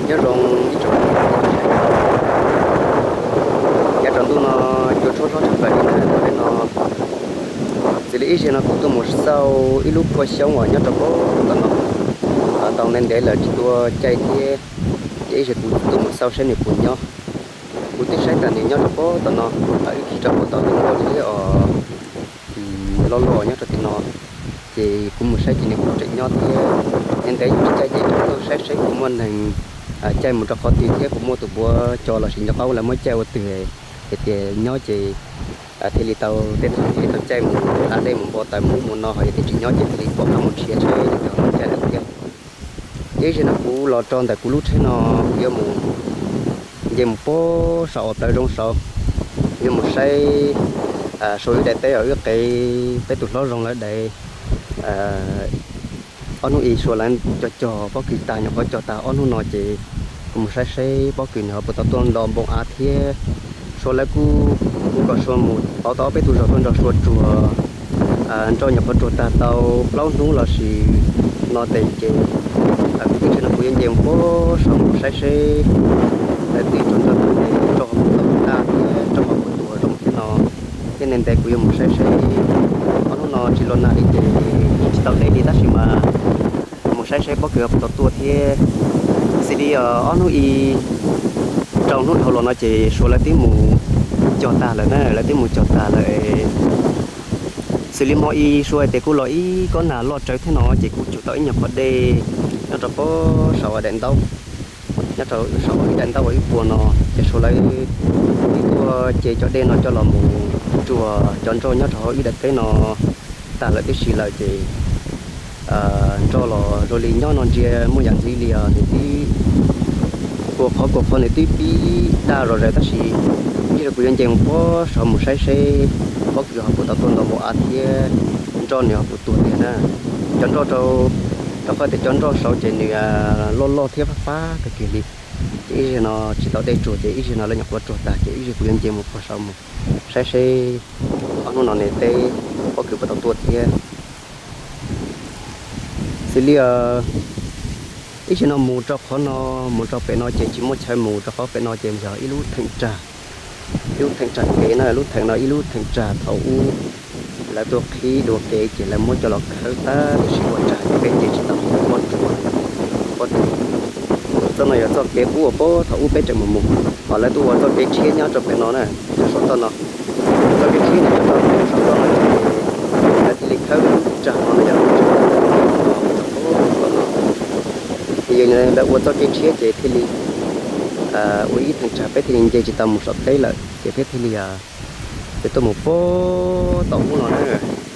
nhớ rong ít chỗ nhớ trong tôi nó chỗ số số chụp lại nên nó xử lý ít nó cũng tôi một sau ít lúc qua sống ở nhớ trong có nó tàu nên để là chỉ tôi chạy thì chỉ sẽ tôi một sau sẽ được cùng nhau buổi tiết sáng tại nhớ trong có tàu nó ở khi trong một tàu tôi có thì ở lo lo nhớ trong nó thì cũng một sai chỉ niệm chạy nhau thì nên đấy chạy chạy tôi sẽ của mình thành chạy một trò khó thì thế cũng mua từ bữa cho là sinh cho bao là mới chạy từ thì nhau chỉ thì li tàu đến thì tàu chạy một đây một bộ tại một nó hay thì chỉ nhau chỉ thì có một chiếc xe thì tàu chạy được kia cái gì nó cũng lo tròn tại cũng lúc thế nó yêu một về một phố sọ tại trong sọ như một say số đại tế ở cái tụt nó rong lại đây ông ấy số lần cho bác kỳ tài nhỏ cho ta ông nói chị cũng sẽ bác kỳ nhỏ bắt đầu tuần đòn bông á thì số lại cú có số một bảo tỏ bé tụi rồi tuần rồi số chùa cho nhập vào chùa ta tàu lâu đúng là gì nó tiền chị cũng cái nó cũng nhiều phố sống sẽ để tùy chọn cho ta cho một tuổi trong cái nó cái nền tảng của một sẽ nó chỉ luôn là đi chỉ tàu đây đi ta chỉ mà một sẽ bắt cửa tàu tua thì sẽ đi ở núi trong núi hồ lô nó chỉ số là tiếng mù cho ta là nè là tiếng mù cho ta là xử lý mọi xuôi để cô lỗi có nào lo trời thế nó chỉ cụ chủ tới nhập vào đây nó cho có sầu đèn đâu nó cho sầu đèn đâu ấy buồn nó chỉ số lấy cô chỉ cho đây nó cho là mù chùa chọn cho nhớ thọ ý đặt cái nó ta lại cái gì là chỉ cho là rồi liền nhớ non chia mua dạng gì liền thì tí cuộc họ này tí bí ta rồi ta chỉ như là quyền chèn có sợ một sai có kiểu học của tao tuần đầu bộ ăn thì cho nhiều học của tuần này nè chọn cho phải để chọn cho sau trên này lo thiết phá cái kiểu gì ý nó chỉ tao đây chuột chỉ ý nó là nhập vào chuột ta chỉ ý quyền chèn một phần sau một sai ông nó này tê có kiểu của tao tuần thì xử lý ý nó mù cho khó nó mù cho phải nó chỉ một chai mù cho khó phải nó chỉ giờ ý lúc thành trà lúc thành trà cái này lúc thành nó ý lúc thành trà thấu là tôi khi đồ kế chỉ là muốn cho nó khởi ta để sử dụng trà cái gì chỉ tao một cho này cho cái cua bố thấu bé chừng một mù hoặc là tôi cho cái chia nhau cho phải nó này cho số tao nó cho cái chia này cho tao nó là chỉ lịch khởi trà nó giờ giờ này đã uống cho cái chia chế thì li uống thằng trà bé thì mình chỉ tầm một sọt thấy là chế bé thì li để tôi một phố tàu nó nữa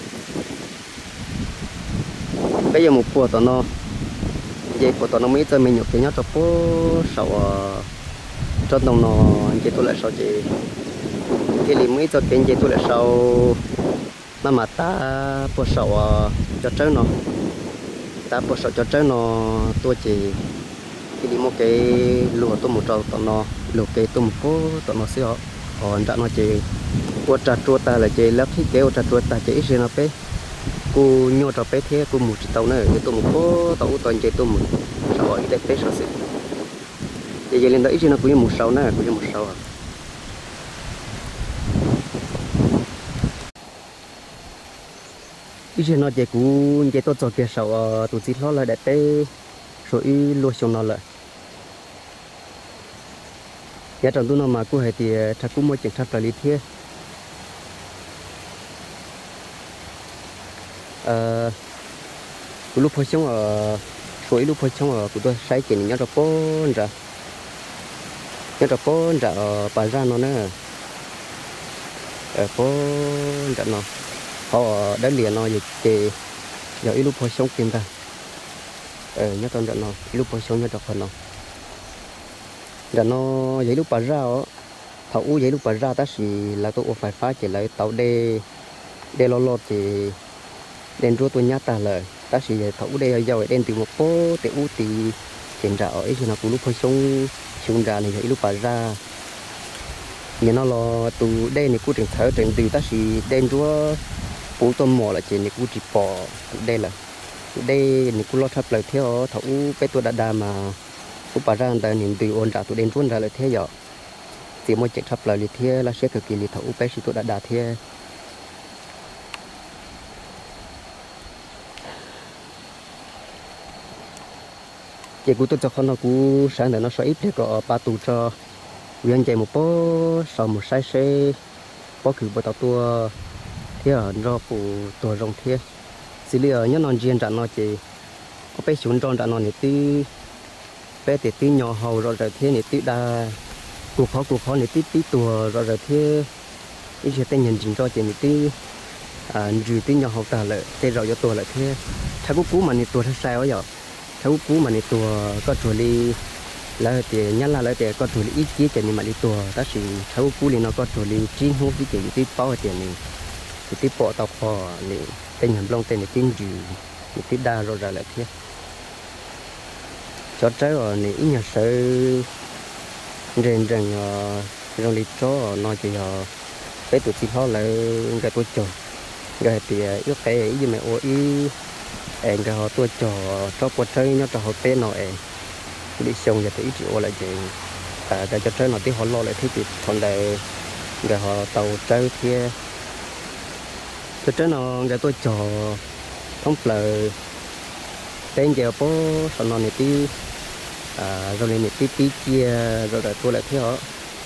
bây giờ một phố tàu nó vậy phố tàu nó mới cho mình nhục cái nhát cho phố sầu cho đồng nó chế tôi lại sầu chế thì li mới cho cái chế tôi lại sầu mà ta phố sầu cho trái nó ta bỏ sọ cho trái nó tôi chỉ khi đi mua cái lúa tôi một trâu tao nó lúa cái tôi một phố tao nó xíu còn đã nó chỉ qua trà chua ta là chỉ lắp thiết kế trà chua ta chỉ ít nó bé cô nhô trà bé thế cô một tàu nữa tôi một phố tàu toàn chỉ tôi một sao hỏi đẹp bé sao xí thì lên đó ít nó cũng một sáu nữa cũng một sáu ý nó chỉ cú chỉ tôi cho cái sầu tụi chị nó là để té rồi lúa xong nó lại nhà trong tôi nó mà cú hay thì chắc cú mới chỉnh sắp lại thế lúc hồi xong ở rồi lúc hồi xong ở của tôi sai chỉnh nhớ được bốn ra ở bà ra nó nữa ở bốn ra nó họ đã liền nó thì giờ ít lúc hồi sống kim ta nhớ con nó lúc hồi sống nhớ được phần nó vậy lúc bà ra thầu vậy lúc bà ra ta chỉ là tôi phải phá chỉ lại tàu đê lo thì đèn rùa tôi nhát ta lời ta chỉ thầu đê giờ đèn từ một phố từ u thì hiện ra ở ấy thì nó cũng lúc hồi sống ra này vậy lúc bà ra nhưng nó là từ đây này cũng trường thở trường từ ta chỉ đèn rùa cú tôm mò là chỉ này cú chỉ bò đây là đây này cú lo thắp lại theo thấu cái tôi đã đa mà cũng bà ra tại niệm từ ôn trả tụi đen trốn ra lại thế giờ chỉ một chạy thập lại liệt thế là sẽ cực kỳ liệt thấu bé sĩ tụi đã thế chị cũng tôi cho con nó cũng sáng để nó sẽ ít thì có ba tụ cho viên chạy một bó sau một sai xe bó cử bó tàu tua thế ở do phụ tua rồng thế xử lý ở nhớ non riêng trả nó chị có bé xuống tròn trả nó này tí bé thì tí nhỏ hầu rồi thế này tí đa cuộc khó này tí tua rồi thế ý chỉ tên nhận chính cho chị này tí trừ tí nhỏ hầu ta lại thế rồi cho tua lại thế thay cú mà này tua thật sao ấy giờ thay cú mà này tua có chuột đi lại thì nhớ là lại thì có chuột ít chí cho nên mà đi tua ta chỉ thay cú thì nó có chuột đi chín hút cái tiền tí bao tiền này thì tí bỏ tàu kho này tên nhầm long tên này tiếng gì tí đa rồi ra lại thế cho trái ở này ít nhà sợ rèn rồi đi cho nó chỉ cái tụi chị họ lại cái tôi chờ cái thì yếu cái gì mà ô ý em cái họ tôi chờ cho cuộc chơi nó cho họ tên nó em đi xong giờ thì ít chịu lại chuyện cái cho chơi nó tí họ lo lại thế thì còn đây cái họ tàu chơi kia cho chơi nó cái tôi chờ không lời tên giờ bố sau nó này tí rồi này tí chia rồi tôi lại thế họ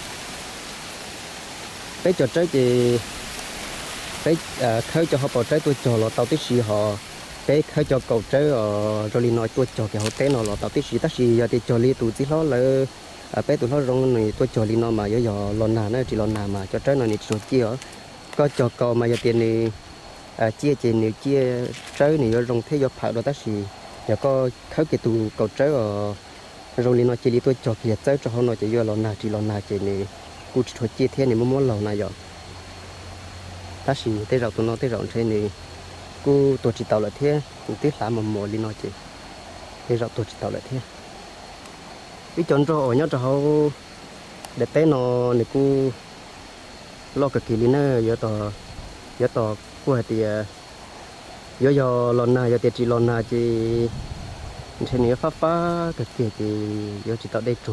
cái trò chơi thì cái khơi cho họ bỏ trái tôi cho là tàu tí xì họ cái khơi cho cầu trái rồi li nói tôi cho cái họ té nó là tàu tí xì giờ thì cho li tụi tí nó là bé tụi nó rong này tôi cho li nó mà giờ lon nào nó chỉ lon nào mà cho trái nó này cho chia có cho cầu mà giờ tiền này chia tiền này chia trái này rong thế giờ phải đó tí xì giờ có khơi cái tụi cầu trái rồi li nói chỉ li tôi cho kia trái cho họ nói chỉ giờ lon nào chỉ lon nào chỉ này cú cho chia thế này muốn lầu này giờ ta chỉ tới rồi tụi nó tới rồi thế này cú tổ chức tàu lại thế cú tiếc làm mà mồi đi nói chị tới rồi tổ chức tàu lại thế cái chọn rồi nhớ cho họ để tới nó này cú lo cái kỳ lý nữa giờ tàu cú thì giờ lon nào giờ chỉ lon nào chỉ thế này phá cái kia thì giờ chỉ tàu đây chùa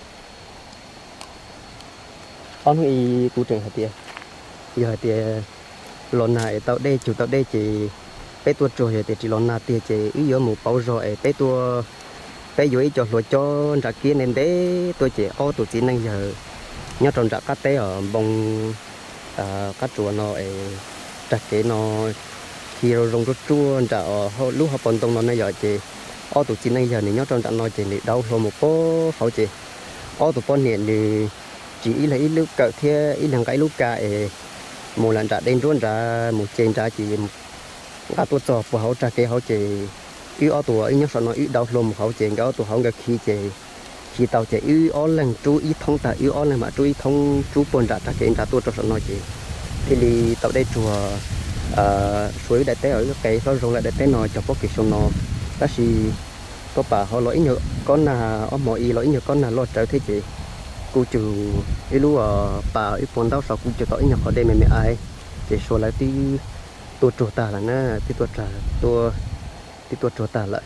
ông ấy cú trình hạt tiền giờ thì lon này tàu đây chủ tàu đây chỉ bé tua rồi thì chỉ lon nào tiền chỉ ý giờ một bao rồi bé tua bé dưới cho lúa cho ra kia nên đấy tôi chỉ ô tụi chị này giờ nhớ trồng ra cát té ở bông cát chùa nó ra cái nó khi rồi rong chua ra ở lúc họ bận tông nó này giờ chỉ ô tụi chị này giờ này nhớ trồng ra nó chỉ để đâu rồi một phố họ chỉ ô tụi con này thì chỉ là ít lúc cỡ thế ít lần cái lúc cả một lần trả đen luôn ra một trên trả chỉ cả tôi cho của họ trả cái họ chỉ ít ở tuổi ít nhất là nó ít đau lùm họ chỉ cái tuổi họ cái khi tàu chỉ ít ở lần chú ít thông ta ít ở lần mà chú ít thông chú buồn trả cái tôi cho nó chỉ thì tàu đây chùa suối đại tế ở cái nó rong lại đại tế nó cho có cái sông nó đó thì có bà họ lỗi nhựa con là ở mọi ý lỗi nhựa con là lo trở thế chị cô chủ ít lúc bà ít bốn đau sau cô chủ tỏi nhập họ đây mẹ ai để số lại tí tôi trổ tả là nè tí tôi trả tôi trổ tả lại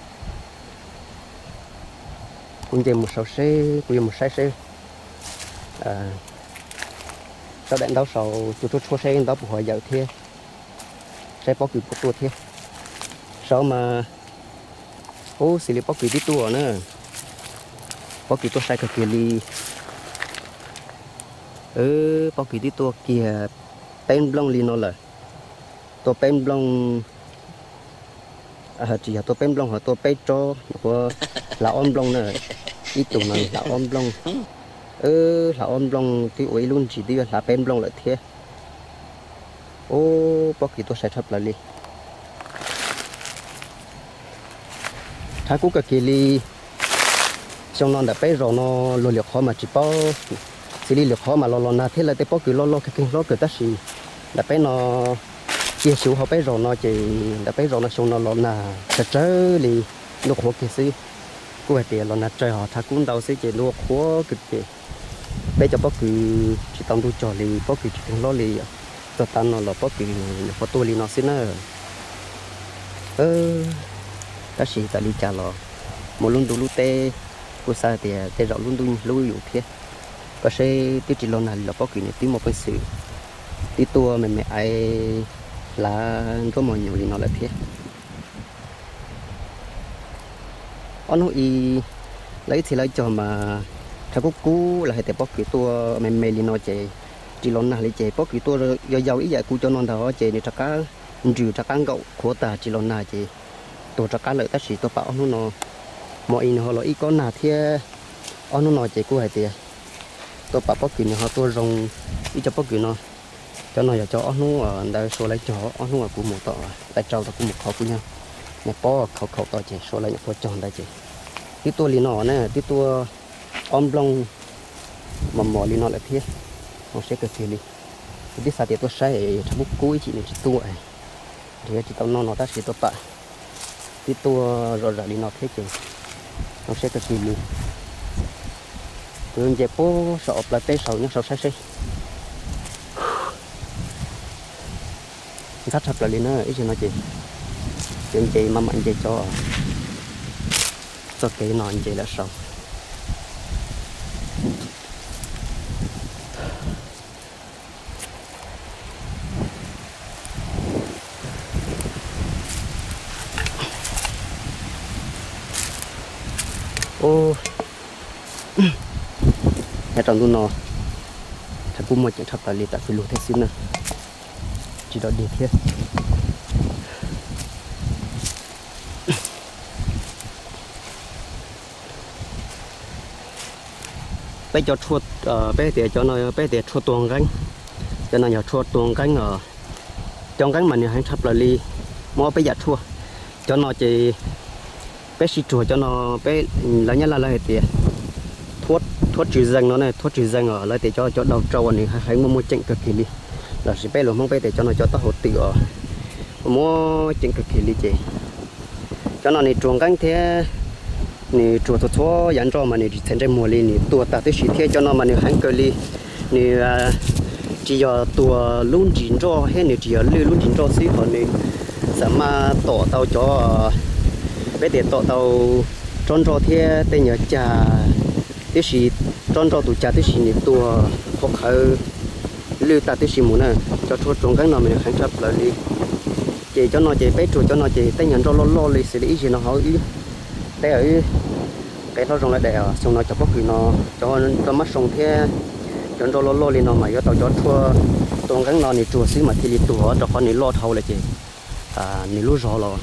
cũng về một sáu xe cũng về một sai xe sau đạn đau sau tôi số xe đó buổi hỏi dạo thế xe bó cử của tôi thế sau mà ô xử lý bó cử tí tua nữa bó cử tôi sai cực kỳ đi bao kỳ đi tua kia pen blong li nó là tua pen blong chỉ là tua pen blong hoặc tua pen cho của là on blong nữa ít tụ này là on blong là on blong thì ủi luôn chỉ đi là pen blong lại thế ô bao kỳ tôi sẽ thấp lại đi thái cú cực kỳ đi trong non đã bé rồi nó lôi liệt khó mà chỉ bao xử lý được khó mà lo na thế là tới bao cứ lo cái cái ta xì đã bé nó chia sẻ họ bé rồi nó chỉ đã bé rồi nó xong nó lo na chơi đi nó khó cái gì cô hay lo na chơi họ thà cũng đâu sẽ chỉ nó khó cực kỳ bây giờ bao cứ chỉ tông tôi cho đi bao cứ chỉ lo đi cho tan nó là bao cứ họ tôi đi nó xin nữa ta xì ta đi trả lo một lần đủ tê cô sa thì để rõ luôn đun lưu dụng thế có sẽ tí chỉ lo này là có kỷ niệm tí một cái sự tí tua mẹ ai là có mọi nhiều thì nó là thế ông nói lấy thì lấy cho mà theo cú cú là hệ tế bóc cái tua mẹ thì nó chạy chỉ lo này chạy bóc cái tua do giàu ý giải cú cho non đó chạy để cho cá trừ cho cá gậu khổ ta chỉ lo này chạy tổ cho cá lợi ta chỉ tôi bảo nó mọi người họ là ít có nào thì nó nói chạy cú hay thì tôi bảo bóc cái họ tôi rong ít cho bóc cái nó cho nó cho nó ở đây số lấy cho nó ở cũng một tọ tại trâu ta cũng một khẩu cũng nhau nè bó khẩu tọ chạy số lấy một tròn đây chạy tí tua lì nọ nè tí tua long mà mỏ lì nọ là thế nó sẽ cực kỳ lì tí sao thì tôi sai thằng bút cuối chị này chị tua thì chị tao nó ta sẽ tôi bạ tí tua rồi lì nọ thế chị nó sẽ cực kỳ lì tôi dẹp bố sợ là té sầu nhưng sầu sai rất thật là lì nữa ý gì nói chị mà mạnh chị cho cái nọ chị là sầu ô nhà trong tôi nó thật cũng một chuyện thật là liệt tại phải lùi thế xíu nữa chỉ đó đi thiết bây giờ chuột bây giờ cho nó bây giờ chuột tuồng cánh cho nó giờ chuột tuồng cánh ở trong cánh mà nhiều hàng thật là li mua bây giờ chua cho nó chỉ bé xịt chua cho nó bé là nhất là lại tiền thuốc trừ răng nó này thuốc trừ răng ở lại để cho đầu trâu này hay mua chỉnh cực kỳ đi là chỉ bé luôn không bé để cho nó cho tao hột tựa mua chỉnh cực kỳ đi chị cho nó này chuồng cánh thế này chuột thua dán cho mà này thành ra mùa này tua ta tới xịt thế cho nó mà này hàng cơ đi này chỉ giờ tua luôn chín cho hay này chỉ giờ luôn chín cho xí còn này sẽ mà tổ tàu cho bé để tổ tàu tròn cho thế tên nhớ trà thế gì tròn cho tụi trà thế gì này tua học khởi lưu ta thế gì muốn nè cho chuột trồng cái nào mình khánh chấp lại đi chỉ cho nó chỉ bé chuột cho nó chỉ tên nhận cho lo đi xử lý gì nó hỏi té ở cái nó trồng lại đẻ xong nó cho bóc thì nó cho mắt xong thế cho lo đi nó mà cho tàu cho thua trồng cái nào này chuột xí mà thì đi tua cho con này lo thâu lại chị này lúa rò lo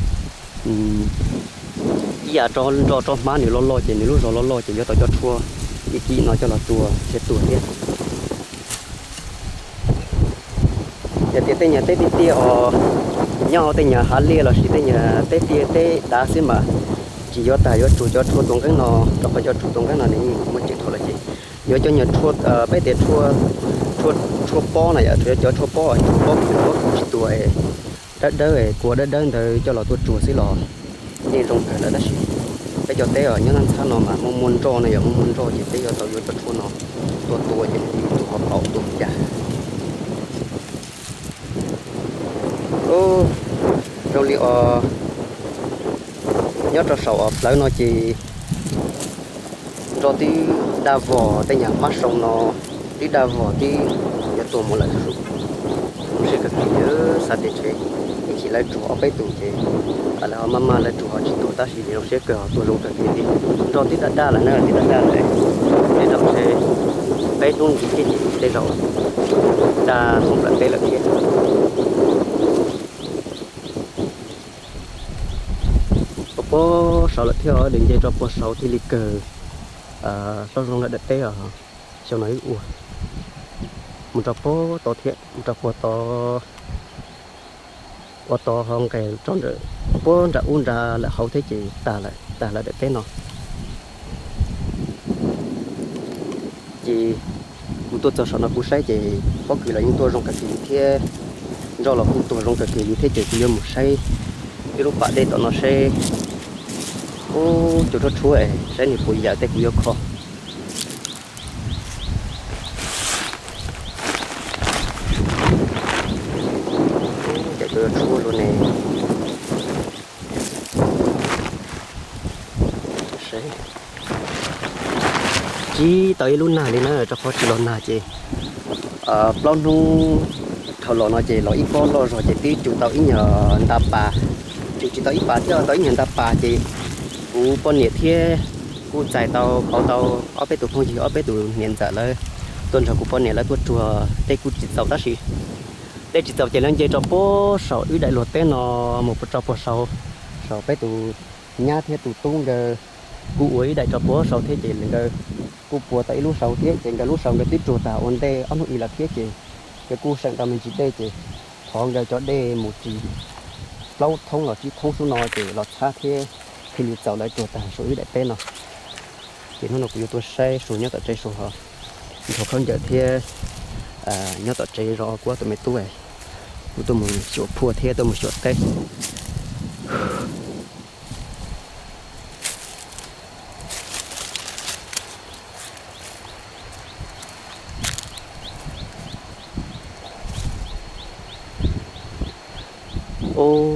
giờ cho má này lo chị này lúa rò lo chị cho tao cho thua cái kia nó cho là tua chết tua hết giờ thì nhà tết tia ở nhau tết nhà hà lia là chỉ tết nhà tết đá xí mà chỉ cho tài cho thua tông cái nó cho phải cho thua tông cái nào này một chuyện thôi là chị nhớ cho nhà thua bé để thua po này cho thua po chỉ tua đất đỡ của đất đỡ thì cho là tôi chùa xí lò như trong cái là đất xí bây giờ té ở những năm sau nó mà muốn cho này muốn cho thì bây giờ tôi vô cho thua nó tôi thì tôi học học tôi giả ô rồi liệu nhớ cho sầu lấy nó chỉ cho tí đa vỏ tay nhà mắt sông nó tí đa vỏ tí nhà tôi một lần rồi sẽ cực kỳ nhớ sao để chơi chỉ lấy chủ họ bé tụ chơi là mama lấy chủ họ chỉ tụ ta chỉ nó sẽ cờ tụ dùng cực kỳ đi cho tí đa là nơi tí đa này để nó sẽ bé luôn cái gì để rồi đa không phải bé là kia bố sau là theo định dây cho bố sau thì lịch cờ sau dùng lại đặt té ở sau này ủa một trò bố to thiệt một trò bố to hơn cái tròn rồi bố đã uống ra là hậu thế chị ta lại để té nó chị một tôi cho nó cũng sai chị có kỳ là những tôi dùng cái gì thế do là cũng tôi dùng cái gì thế chị chỉ một sai cái lúc bạn đây tụi nó sẽ ô chỗ đó chúa ấy sẽ nhịp bụi giờ tới cũng khó để tôi chúa luôn này sẽ chỉ tới lúc nào đi nữa cho khó chỉ lo nào chị bao nhiêu thầu lo nó chị lo ít con lo rồi chị tí chủ tàu ít nhờ đạp bà chỉ tàu ít bà theo tới nhờ đạp bà chị cú con nhiệt thế cú chạy tàu bảo tàu ở bên tụ không chỉ ở bên tụ nhận trả lời tuần sau cú con nhiệt là tuần chùa đây cú chỉ tàu đó gì đây chỉ tàu chạy lên chơi cho bố sầu ứ đại luật tên nó một cho bố sầu sầu bên tụ nhá thế tụ tung cái cú ấy đại cho bố sầu thế chị lên cái cú bùa tại lúc sầu thế chị cái lúc sầu cái tiếp chùa tàu ổn đây ông ý là thế chị cái cú sang tàu mình chỉ đây chị thòng cái cho đây một chỉ lâu thông là chỉ thông số nó chị lọt xa thế khi đi tàu lại chùa tàu số ứ đại tên nó thì nó cũng tôi say số nhớ tại đây số họ thì không giờ thế nhớ tại đây rõ quá tụi mấy tuổi tụi mình sửa phua thế tụi mình sửa tết ô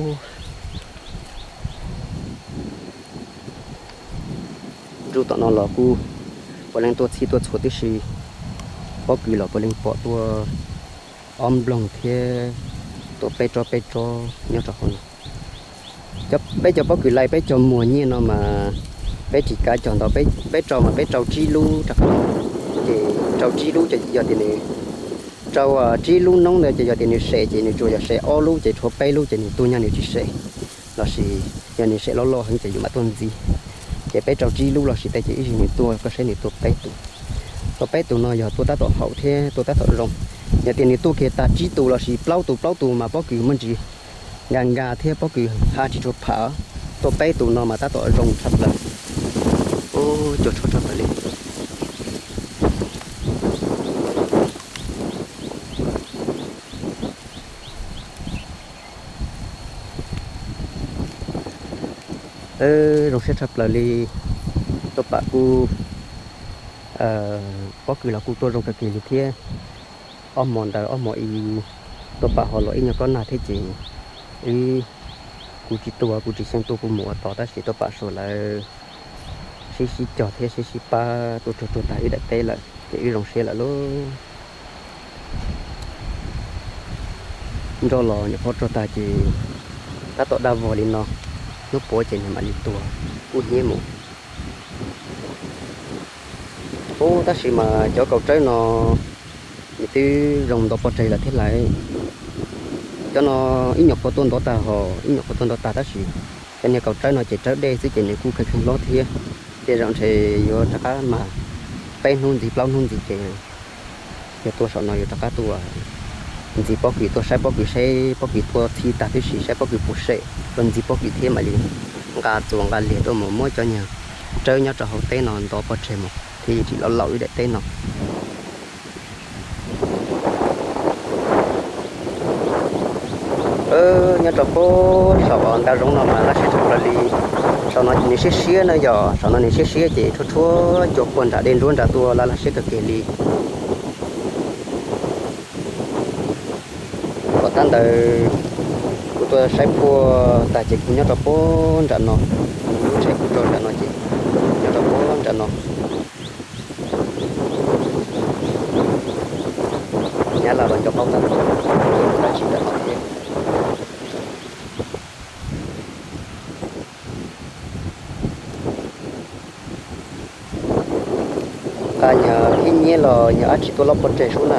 rồi tụi nó là cu bọn anh tôi chỉ tôi chốt tí gì có kỳ là bọn anh bỏ tôi lòng thế tôi bé cho nhớ cho con cho bé cho có kỳ lại bé cho mùa nhiên nó mà bé chỉ cả chọn đó bé cho mà bé trâu chi lu chắc là thì trâu chi lu chỉ giờ thì này trâu chi lu nông này chỉ giờ thì này sẽ chỉ này rồi sẽ ô lu chỉ cho bé lu chỉ này tôi nhà này chỉ sẽ là gì nhà này sẽ lo hơn chỉ dùng mà tuần gì chỉ bé trâu chi lu là gì tại chỉ này tôi có sẽ này tôi bé tụ nó giờ tôi đã tổ hậu thế tôi đã tổ rồng nhà tiền này tôi kể ta chỉ tụ là gì plau tụ mà bao kỳ mình chỉ gà thế bao kỳ hai chỉ chụp phá tôi bé tụ nó mà ta tổ rồng sắp là ô chụp phải đi rồng sẽ sắp là đi tôi bảo cô có cứ là cô tôi rồng cái gì thế ông mòn đời ông mọi tôi bảo họ lỗi nhà con nào thế chị cô chỉ xem tôi cũng mua tỏ ta chỉ tôi bảo số là xí trò thế xí ba tôi tại đặt tay là cái rồng xe là luôn do lò nhà họ cho ta chỉ ta tỏ đa vò đi nó bố chỉ mà đi tua u nhé một ô ta chỉ mà cho cầu trái nó tí rồng đỏ bò trái là thế lại cho nó ít nhọc có tôn đó ta họ ít nhọc có tôn đó ta chỉ cho nên cầu trái nó chỉ trái đây chứ chỉ này cũng không lo thiệt để rằng thì vô tất mà bên hôn gì bao hôn gì chỉ cho tôi sợ nói tất cả tôi gì bao kỳ tôi sẽ bao kỳ tôi thi ta thì sẽ bao kỳ phụ sẽ còn gì bao kỳ thêm mà liền gà chuồng gà liệt tôi mỗi cho nhà chơi nhau cho hậu tên nó đó bao trời một thì chỉ là lỗi để tên nó nhà cho cô sợ ta giống nó mà nó sẽ thật là đi sau nó chỉ xía nó giờ sau nó xía chỉ thua chụp quần đã đến luôn đã tua là sẽ cực kỳ đi có tan đời của tôi sẽ mua tại chỉ nhớ cho cô trả nó sẽ cho trả nó chỉ nhớ cho cô trả nó nhớ là bằng cho bao tan là chỉ trả nó thôi nhờ khi nhớ là nhớ chỉ tôi lắp bật chạy xuống nè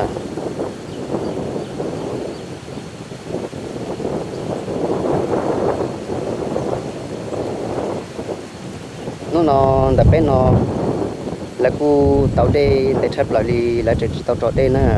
nó đập bên nó là cô tàu đây để chấp lại đi là chỉ tàu trọ đây nè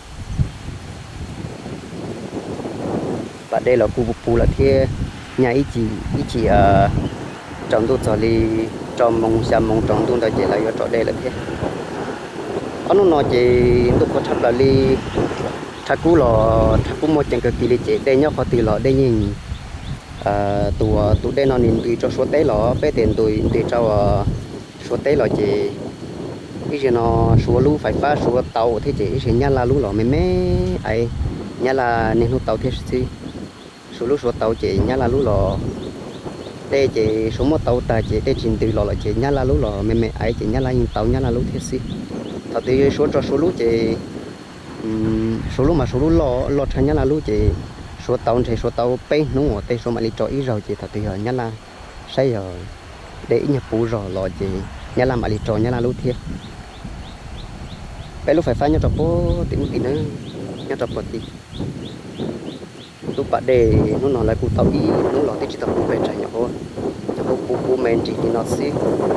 và đây là khu vực là thế nhà ý chỉ trong tôi cho đi trong mong trong tôi đã chỉ là do trọ đây là thế ông nó chỉ tôi có chấp lại đi thắc cú một chân cực kỳ để đây nhóc có từ lọ đây nhìn tụi đây nó nhìn tụi cho số tế lọ bé tiền tụi cho số tế lọ chỉ cái gì nó số lú phải phá số tàu thế chỉ nhà là lú lọ mấy ấy nhà là nên hút tàu thế gì số lú số tàu chỉ nhà là lú lọ đây chỉ số một tàu ta chỉ đây trình từ lò là chỉ nhá la lú lò mẹ mẹ ấy chỉ nhá la nhưng tàu nhá la lú thiết xí thật thì số cho số lú chỉ số lú mà số lú lò lò thay nhá la lú chỉ số tàu thì số tàu pe nó ngồi đây số mà đi cho ý rồi chỉ thật thì nhá la xây rồi để nhập bù rồi lò chỉ nhá la mà đi cho nhá la lú thiết bây lúc phải phá nhá cho bố tính nữa nhá cho bố tí lúc bạn để nó nói lại cụ tàu đi nó nói tới chỉ tàu về trái nhà bố cho bố men chỉ thì nó xí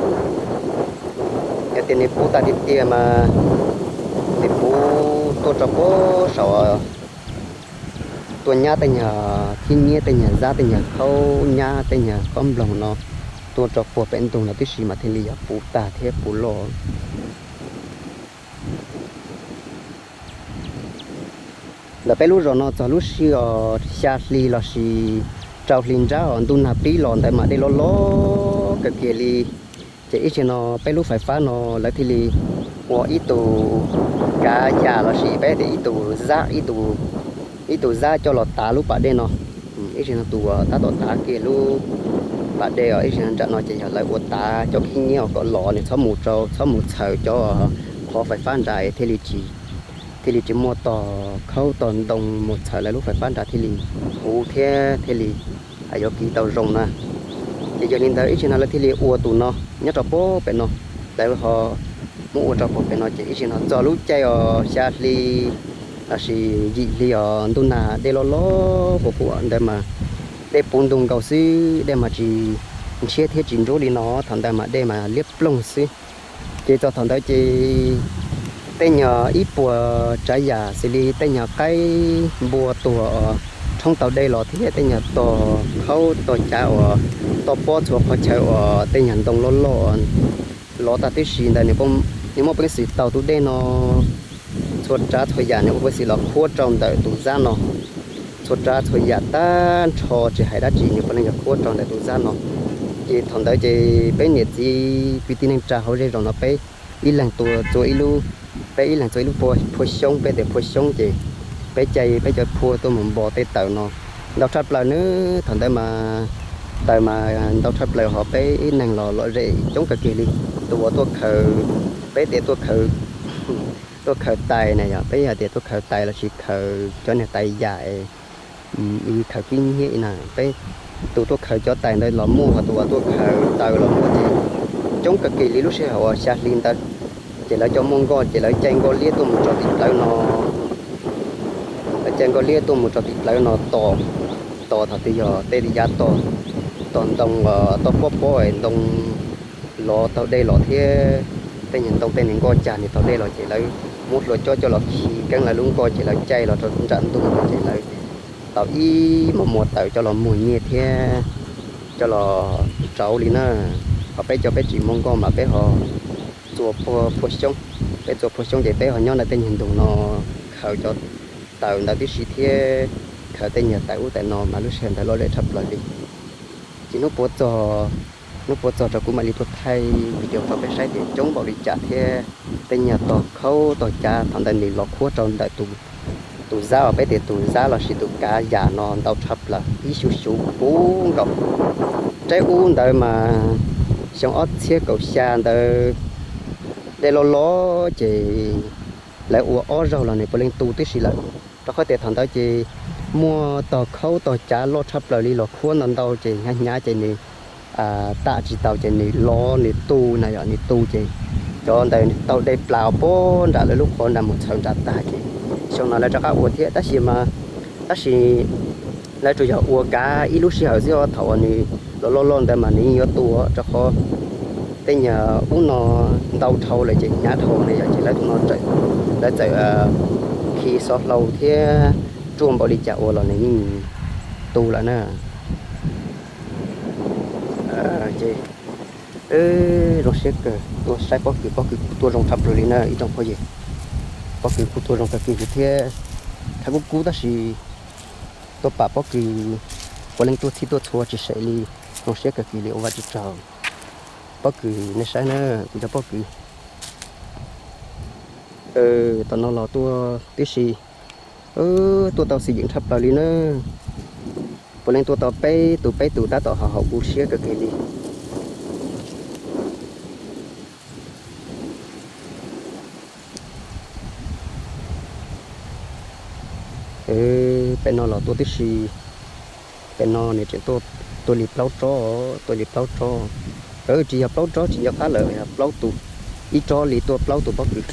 cái tiền này bố ta đi tiền mà thì bố tôi cho bố sợ tôi nhà tại nhà thiên nhiên tại nhà ra tại nhà khâu nhà tại nhà con lòng nó tôi cho bố bên tùng là cái gì mà thiên lý bố ta thế bố lo là bây lúc rồi nó cho lúc xí ở xa xí là xí trâu linh ra ở tu nạp đi lòn tại mà đây lo cái kia li chỉ ít cho nó bây lúc phải phá nó lại thì li của ít tù cá già là xí bé thì ít tù ra cho lọt tá lúc bạn đây nó ít cho nó tù tá tọt tá kia lúc bạn đây ở ít cho nó chọn nó chỉ lại của tá cho khi nhiều có lọ này xóa một sợi cho khó phải phá dài thì li chỉ mua tỏ khâu tòn đồng một sợi lại lúc phải bán trả thì lì cú thế thì lì ở chỗ kỳ tàu rồng nè thì cho nên tới ít nó là thì lì ua tụ nó nhất là bố bên nó tại vì họ mua cho bố bên nó chỉ ít nó cho lúc chơi ở xa lì là gì gì lì ở tu nà để lo bộ phụ để mà để bún đồng cầu xí để mà chỉ chia thế chính chỗ đi nó thằng tại mà để mà liếp lông xí chỉ cho thằng tới chỉ tên nhà ít bùa trái giả xử lý tên nhà cái bùa tùa trong tàu đây là thì tên nhà tàu khâu tàu chảo tàu bó chuột họ chảo tên nhà đồng ló ta tới xin đây nếu mà bây giờ tàu tụi đây nó chuột trả thời gian nếu bây giờ là khua trong đời tụi ra nó chuột trả thời gian ta cho chỉ hay đã chỉ nếu bây giờ khua trong đời tụi ra nó chỉ thằng đấy chỉ bên nhiệt gì vì tin anh trả họ rồi nó bé ít lần tụi ilu bé là chơi lúc phơi sông bé để phơi sông chị bé chạy bé cho phơi tôi muốn bỏ tay tàu nó đào tháp là nữa thằng đây mà đào tháp là họ bé năng lò rễ chống cả kia đi tôi khờ bé để tôi khờ tay này à bé giờ để tôi khờ tay là chỉ khờ cho này tay dài khờ kinh nghiệm nè bé tôi khờ cho tay đây là mua hoặc tôi khờ tay là mua gì chống cả kia đi lúc sau họ sát liên ta chỉ là cho mông con chỉ là chanh con lia tôi một trò thịt lại nó chanh con lia tôi một trò thịt lại nó to thật thì giờ tê đi giá toàn đồng to bó đồng lọ tàu đây lọ thế tên nhìn tàu tên nhìn con chả thì tàu đây lọ chỉ lấy một lọ cho lọ khí căng là luôn coi chỉ là chay lọ trong trận tôi chỉ lấy tàu y một tàu cho lọ mùi nhẹ thế cho lọ trâu đi nữa họ bé cho bé chỉ mông con mà bé họ chùa phô sông để bé họ nhau là tên hình dung nó khởi cho tàu đã tí xí thế khởi tên nhà tàu tại nó mà lúc xem tại lo để thập lại đi chỉ nó bố cho cũng mà đi thuật thay video cho bé sai để chống bảo đi trả thế tên nhà tàu khâu tàu cha thằng tên đi lọt khua trong đại tụ ra ở bé để tụ ra là chỉ tụ cá già non tàu thập là ý xu bốn gọc trái uống đời mà xong ớt xe cầu xa đời đây lo chỉ lại uo rau là này có lên tu tí xí lại nó có thể thằng đó chỉ mua tàu khâu tàu trả lo thấp lại đi lo khuôn lần đầu chỉ nhá chỉ này tạ chỉ tàu chỉ này lo này tu này ở này tu chỉ cho đây tàu đây plau bố đã là lúc con làm một trận trả tạ chỉ xong nó lại cho các uo thế ta chỉ lại chủ yếu uo cá ít lúc xí ở dưới thầu này lo đây mà này nhiều tu cho khó tên nhà uống nó đau thâu lại chỉ nhá thâu này chỉ lấy tụi nó chạy khi sót lâu thế chuông bảo đi chợ là này nhưng tu là nè chị rồi sẽ tôi sai có cái tôi rong thập rồi đi nè ít trong có gì có cái tôi rong thập cái thế thằng cũng cú đó thì tôi bảo có cái có lên tôi thì tôi thua chỉ sẽ đi rồi sẽ cái liệu và chỉ chờ bất cứ nó sai nữa cũng cho bất cứ tao nó là tôi tí gì tôi tao sử dụng thấp lại nữa bữa lên tụi ta tao họ bù xía cái gì bên nó là tôi thích gì bên nó này chỉ tôi liệp lâu cho chỉ học lâu cho chỉ học khá lợi học lâu tụ ít cho liệp tôi lâu tụ bao nhiêu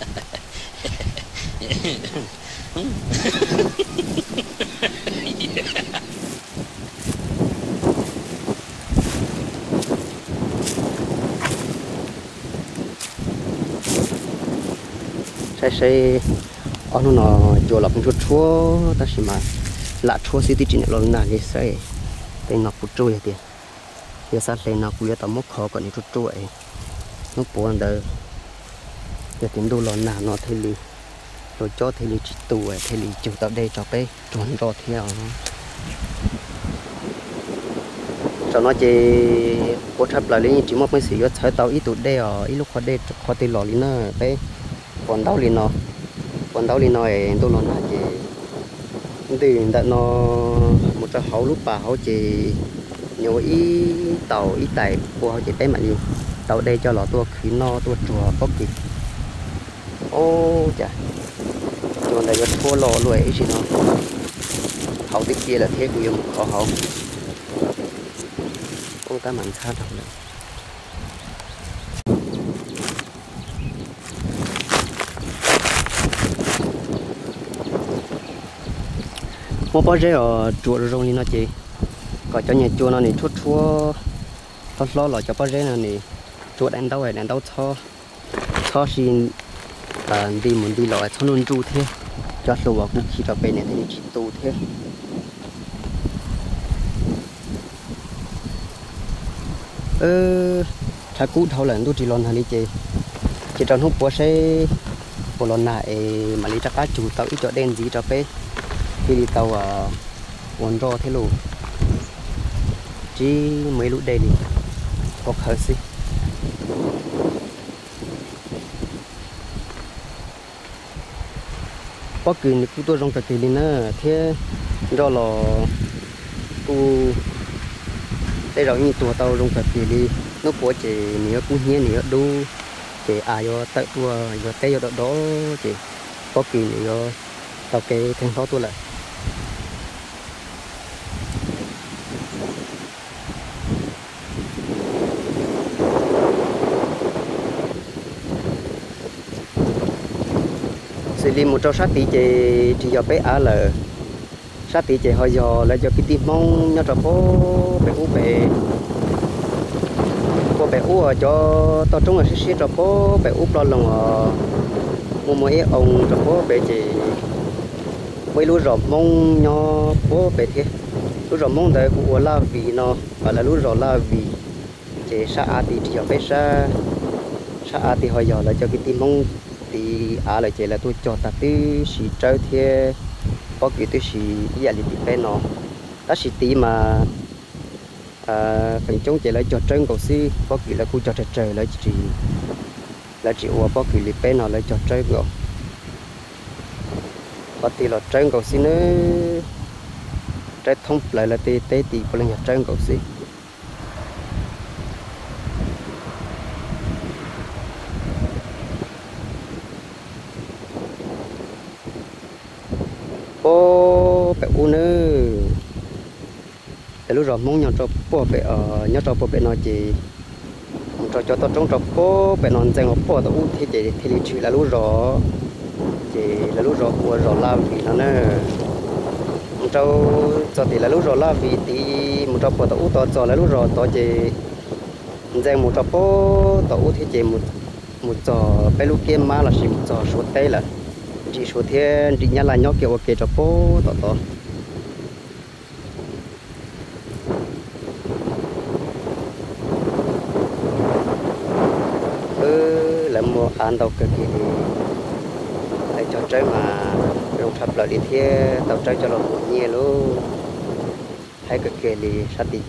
sai ông nó cho là cũng chúa ta chỉ mà lạ chúa xí tí này luôn nè cái sai tên ngọc bút trôi thì giờ sát lên nó cũng tao mốc khó còn chút trôi nó buồn đời giờ tiếng đô lon nè nó thay li rồi cho thay li chỉ tù thay li chịu tao đây cho bé chuẩn rồi theo cho nó chỉ cố chấp lại lên chỉ một mấy xí cho tao ít tụt đây ít lúc qua đây lò lên nữa bé còn đau lên nó tôi lo là chị từ đã nó một trò hậu lúc bà hậu chị nhiều ý tàu ý tài của chị bé mà đi tàu đây cho lọ tôi khí no tôi chùa có kịp ô chà chùa này có thua lọ luôn ấy chị nó hậu tích kia là thế của em có hậu ô ta mạnh sát hậu này một bao giờ ở chùa rồi đi nó chị có cho nhà chùa nó này chua nó lo lại cho bao giờ này chùa đánh đâu cho xin đi muốn đi lại cho luôn trụ thế cho số vào cũng chỉ cho bên này thì chỉ tụ thế thà cũ thâu lần tôi chỉ lon hàng đi chị trong hút bữa sẽ bộ lon này mà đi chắc cá chủ tàu ít cho đen gì cho bé khi đi tàu quần ro thế luôn chỉ mấy lúc đây đi có khởi gì có kỳ này tôi trong cái kỳ này nữa thế do là tôi đây rồi như tụi tàu trong cái kỳ đi nó của chị nữa cũng nhé nữa đu chị do tại tôi do tay do đó chị có kỳ này do tàu cái thành phố tôi lại xử lý một trâu sát tí chỉ do bé á là sát tí hơi giờ là do cái tim mong nhau trò bố bé u cho tao trông là xí trò bố bé u lo lòng mua mấy ông trò bố bé chỉ mấy lúa rộp mong nhau bố bé thế lúa rộp mong đấy của la vì nó và là lúa rộp la vì chỉ sát tí chỉ do bé sát tí hơi giờ là cho cái tim mong thì lại chỉ là tôi cho ta tư sĩ chơi thế có cái tư sĩ giờ thì bên nó ta sĩ tí mà phần chống chỉ là cho chơi cầu si có cái là cô cho trời là chỉ qua có cái bên nó là cho chơi rồi có tí là chơi cầu si nữa chơi thông lại là tê tí có là nhà chơi cầu si bố bé u nữa để lúc rồi muốn nhau cho bố bé nhau cho bố bé nói gì cho tao trong cho bố bé nói rằng bố tao u thì lịch sử là lúc rồi của rồi làm vì nó nè cho thì là lúc rồi làm vì thì một cho bố tao u tao cho là lúc rồi tao chỉ rằng một cho bố tao u thì một cho bé lúc kia mà là chỉ một cho số tây là chỉ số thiên chỉ nhớ là nhóc kiểu ok cho bố tao là mua ăn tàu cực kỳ để cho trái mà rồng thập lại đi thế tàu trái cho nó một nhẹ luôn hay cực kỳ thì sát đi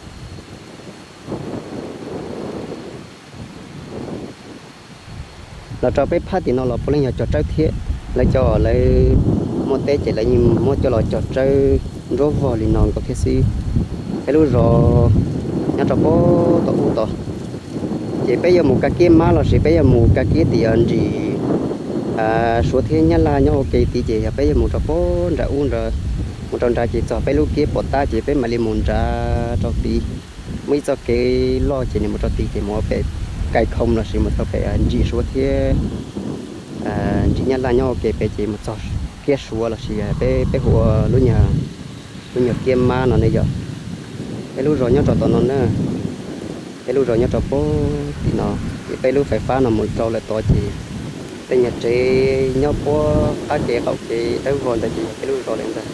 là cho bé phát thì nó là bốn nhà cho trái thế lấy cho lấy một té chỉ là một cho là cho trái rô vò lì non có cái gì cái lúc rồi nhà trọ bố tỏ u tỏ chỉ bây giờ một cái kia má là chỉ bây giờ một cái kia tiền gì số thiên nhân là nhau ok thì chỉ bây giờ một trọ bố ra uống rồi một tròn ra chỉ cho bây lúc kia bỏ ta chỉ bây mà đi muốn ra cho tí mấy cho cái lo chỉ một trọ tí thì mua về cái không là chỉ một trọ về gì số thiên chỉ nhân là nhau ok về chỉ một trọ kia số là chỉ bây hồ lúc nhà kia má nó này giờ cái lúc rồi nhau trọ nó nữa cái lúc rồi nhau trọ bố thì nó cái lúc phải phá nó một trâu lại to chỉ tên nhà chế nhau bố cá chế hậu chế tới vòn tại chỉ cái lúc rồi lên đây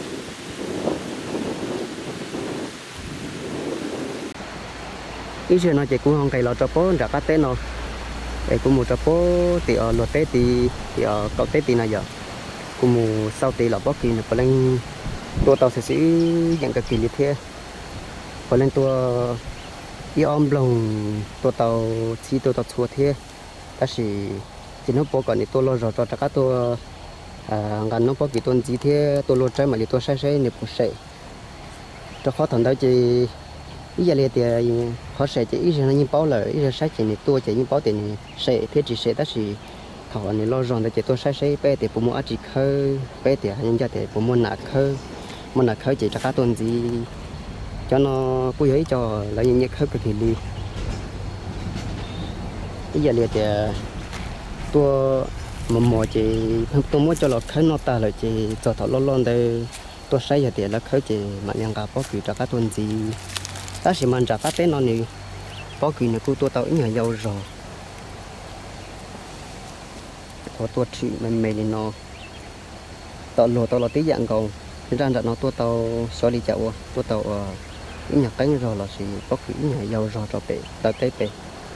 ý giờ nó chỉ cũng không cái lọ trọ bố đã cá tết nó cái cũng một trọ bố thì ở lọ tết thì ở cậu tết thì nào giờ cũng một sau thì lọ bó kỳ nó có lên tua tàu sẽ nhận cái kỳ liệt thế có lên tua y om lòng tua tàu chi tua tàu chua thế ta chỉ nó bỏ còn thì tua lo rồi cho các tua ngàn nó bỏ kỳ tuần gì thế tua lo trái mà li tua sai sai nếp sậy cho khó thằng đó chỉ ý giờ liệt thì khó sậy chỉ ý giờ nó như bao lời ý giờ sai chỉ tua chỉ như bao tiền sậy thế chỉ sậy ta chỉ thằng này lo rồi chỉ tua sai sai bé thì bố mua chỉ khơi bé thì nhân gia thì bố mua nạc khơi chỉ cho các tuần gì cho nó vui ấy cho là những khơi cực kỳ đi bây giờ liệt thì tôi mà chỉ tôi muốn cho nó khơi nó ta là chỉ cho thọ lon đây tôi xây giờ thì là khơi chỉ mà nhân cả bao kỳ cho các tuần gì ta chỉ mang trả các tên nó này bao kỳ này tôi tao ít nhà giàu rồi có tôi chỉ mình nó tao lo tí dạng cầu ra nó tôi tao xóa đi chậu tôi tao nhà cánh rồi là gì có kỹ nhà giàu rồi cho bé tới tới bé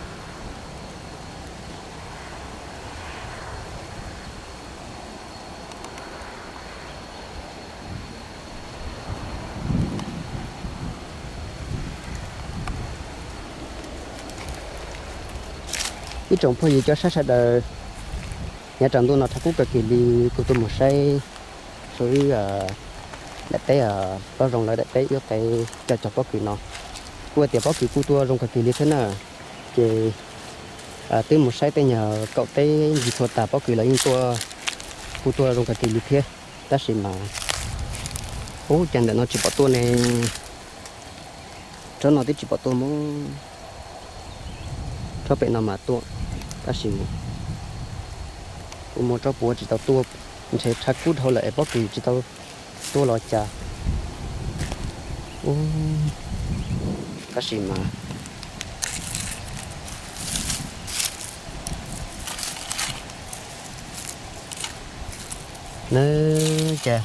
cái trồng phơi gì cho sát sát đời nhà trồng tôi nó thắc cực kỳ đi của tôi một say rồi để té bao rồng lại để té yếu té cho bao kỳ nó qua tiệm bao kỳ của tôi rồng cực kỳ như thế nào thì tới một say tới nhờ cậu tới gì thuật tà bao kỳ là những tôi của tôi rồng cực kỳ như thế ta chỉ mà ô chẳng để nó chỉ bảo tôi này cho nó tới chỉ bảo tôi muốn cho bé nó mà tôi ta chỉ một cho bố chỉ tao tôi mình sẽ thắc cút thôi lại bao kỳ chỉ tao tôi lo cha cái gì mà nữa cha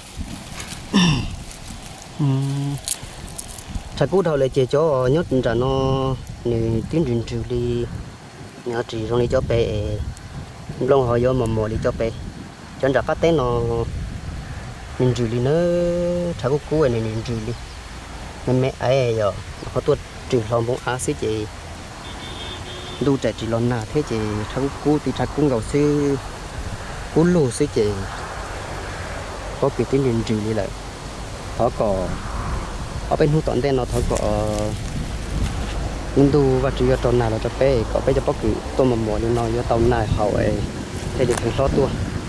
thắc cút thôi lại chỉ cho nhốt ra nó này tiếng truyền trừ đi nhớ chỉ trong này cho bé long họ vô mà mò đi cho bé chân ra phát tên nó mình trừ đi nữa thằng cô này mình trừ đi mẹ ấy giờ họ tuột trừ lòng bông á xí chị đu chạy chỉ lon nào thế chị thằng cô thì thằng cũng gầu xí cú lù xí chị có cái tiếng mình trừ đi lại họ có ở bên hút tận tên nó họ có nhưng đu và trừ cho nào là cho bé có bé cho bóc cứ tôi mà mò đi nó cho tàu này hậu ấy thì được thành số tua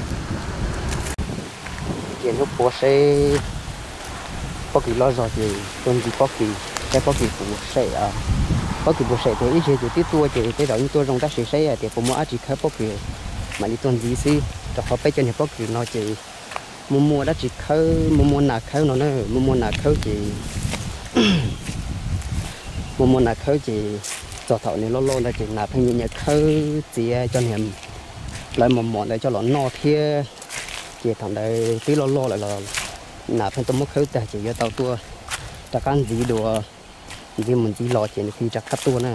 chuyện lúc bố sẽ có kỳ lo rồi thì tuần gì có kỳ cái có kỳ phụ sẽ có kỳ phụ sẽ thì ít thì tiếp tua thì cái đó như tôi trong tác sẽ thì phụ mua chỉ khơi có kỳ mà đi tuần gì xí cho họ bây giờ thì có kỳ nó chỉ mua đã chỉ khơi mua nạc khơi nó nữa mua nạc khơi chỉ mua nạc khơi chỉ cho thợ này lo là chỉ nạp thành những khơi chỉ cho nên lại một để cho nó no thế chỉ thằng đây tí lo lại là nạp thành tôm mất khơi ta chỉ cho tàu tua chắc ăn gì đồ gì mình chỉ lo chỉ khi chắc cắt tua nè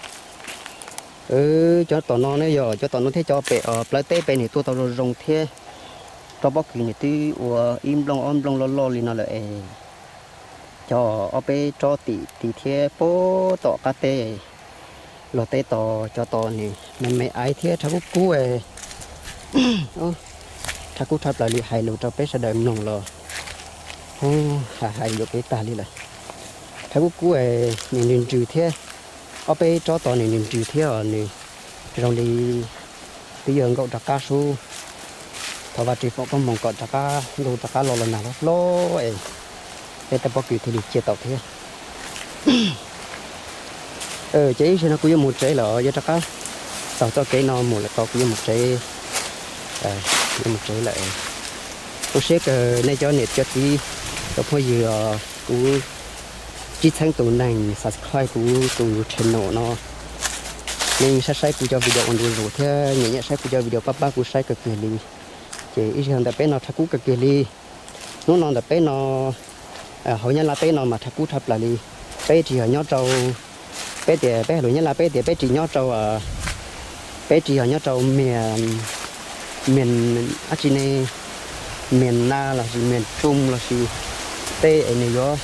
cho tàu nó này giờ cho tàu nó thế cho bè ở lấy té bè này tua tàu rồng thế cho bóc kỳ này tí im long lo liền nó lại cho ở bè cho tỷ thế bố tọ cá tê lo té tọ cho tọ này mẹ ai thế thằng cú ấy thằng cú thắp lại hay lụt cho bé sẽ đợi nồng lo không hay được cái ta đi lại thấy cú ấy nên trừ thế ở bên cho tao nên trừ thế ở này rồi đi bây giờ cậu đặt cá su thọ vào chỉ phụ con mong cậu đặt cá đồ đặt cá lo lần nào lo ấy để ta bao kỳ thì đi chia tàu thế chế cho nó cũng một chế là ở dưới cá sau cho cái nó một là có cũng một chế một chế lại tôi sẽ này cho nhiệt cho tí cho bây giờ cũng chỉ thanh tụ này subscribe cũng tụ channel nó nên sẽ sai cũng cho video on rồi thế nhẹ nhẹ sai cũng cho video papa cũng sai cực kỳ li chỉ ít hơn tập nó thắc cũng cực kỳ li nó non tập nó hầu như là tập nó mà thắc cũng thập là li bé chỉ ở nhớ trâu bé thì bé hầu như là bé thì bé chỉ nhớ trâu bé chỉ ở nhớ trâu miền ở trên này miền na là gì miền trung là gì tây ở này đó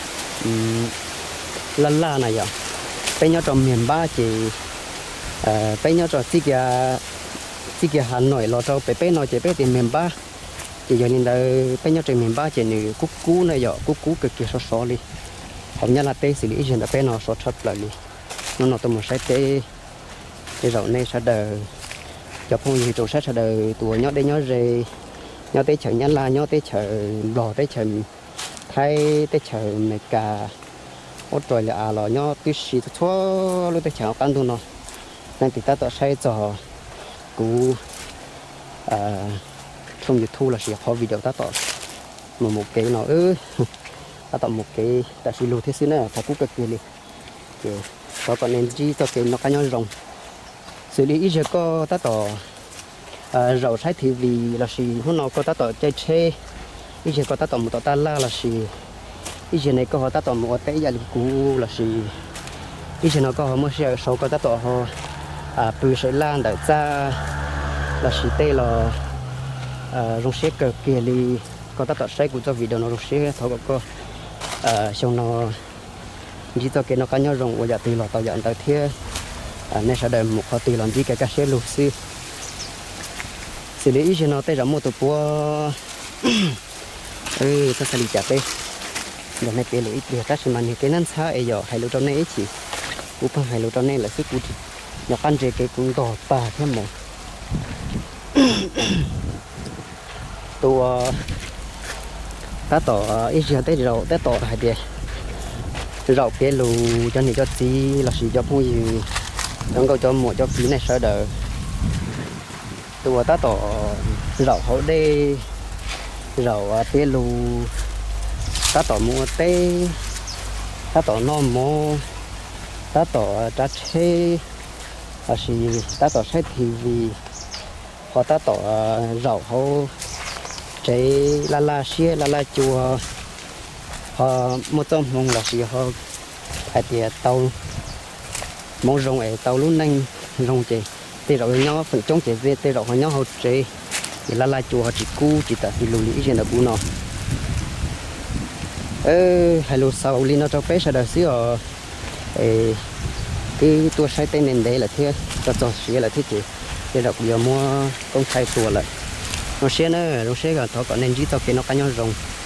la này vậy bây giờ trong miền Bắc chỉ bây giờ trong chỉ kia Hà Nội lo cho bây nói chỉ bây thì miền Bắc chỉ giờ nên là bây giờ trong miền Bắc chỉ này cúc cú này vậy cúc cú cực kỳ xóa đi hầu như là tây xử lý chuyện là bây nó xóa thật là đi nó tụi mình sẽ tây cái rau này sẽ đờ cho phong gì trồng sẽ đờ tuổi nhớ đây nhớ về nhớ tới chợ nhớ là nhớ tới chợ lò tới chợ thay tới chợ này cả ốt rồi là nhớ tới xí thôi lúc tới chợ ăn thôi nó nên thì ta tự xây cho cú trong YouTube là sẽ có video ta tạo một cái nó ta tạo một cái ta sẽ lưu thế xí nữa phải cú cực kỳ liền có còn nên chỉ cho cái nó cá nhau rồng xử lý ít có ta tạo rau sai thì vì là gì hôm nào có ta tạo chơi chơi ít có ta tạo một tạo ta la là gì ít này có ta tạo một cái gia đình cũ là gì ít nó có một số số có ta tạo họ bự sợi lan đại gia là gì tê là rong xe cực kỳ li có ta tạo sai của cho video nó rong xe thọ có xong nó chỉ cho cái nó cá nhau rồng của gia đình là tạo dạng tại thế nên sẽ đợi một họ tiền làm gì cái xe lục xí xử lý cho nó tay ra một tổ búa ta xử lý chặt đây giờ này tiền lấy tiền ta chỉ mà cái năn xa ấy giờ hai lô trong này chỉ cũng phải hai lô trong này là sức cút nó ăn gì cái cũng đỏ tà thêm một tôi ta tỏ ít giờ tới rồi ta tỏ hai tiền rau cái lù cho này cho gì là gì cho phong gì đừng có cho một cho phí này sợ đỡ tôi ta tỏ rau hậu đây rau tê lù ta tỏ mua tê ta tỏ non mô ta tỏ trà chê là gì ta tỏ sai thì vì họ ta tỏ rau hậu trái la xia la chua họ một trong mong là gì họ phải tiệt tàu mong rong ấy tàu luôn nhanh rong chị thì rồi nhau phần trong chị về thì rồi họ nhau họ chị thì la chùa họ chỉ cu chỉ tại vì lùi lý trên là cu nó hay lùi sau li nó cho bé sẽ đợi xíu cái tua sai tên nền đấy là thế cho xíu là thế chị thì rồi giờ mua công khai tua lại nó xe nữa nó xe cả thọ còn nên chỉ tao cái nó cá nhau rong